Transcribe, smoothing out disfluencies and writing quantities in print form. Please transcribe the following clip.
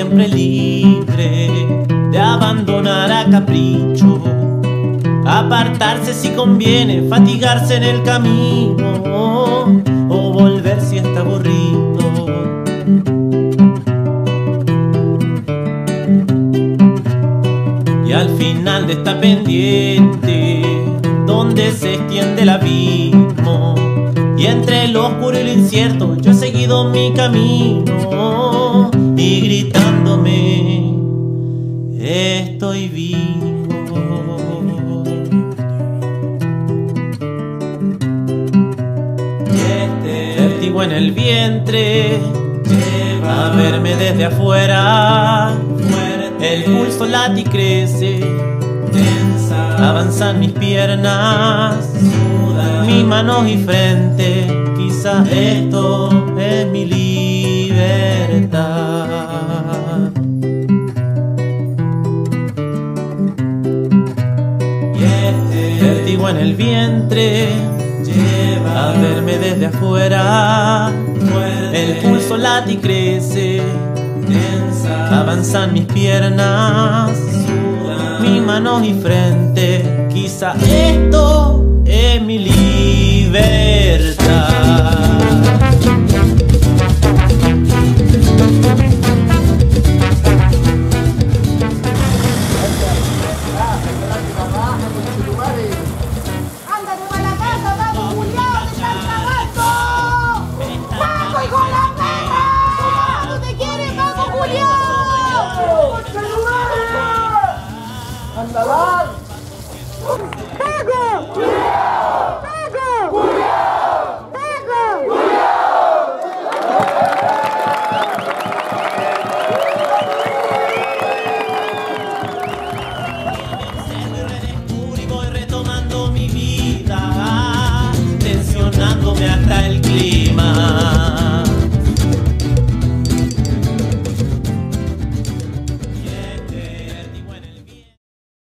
siempre libre de abandonar a capricho, apartarse si conviene, fatigarse en el camino o volver si está aburrido. Y al final de esta pendiente donde se extiende el abismo, y entre lo oscuro y lo incierto yo he seguido mi camino, y gritándome estoy vivo. Y este vértigo en el vientre lleva a verme desde afuera. El pulso late y crece, avanzan mis piernas, mis manos y frente. Quizás esto es mi libertad. Y este vértigo en el vientre lleva a verme desde afuera. El pulso late y crece, avanzan mis piernas, mis manos y frente. Quizá esto es mi libertad.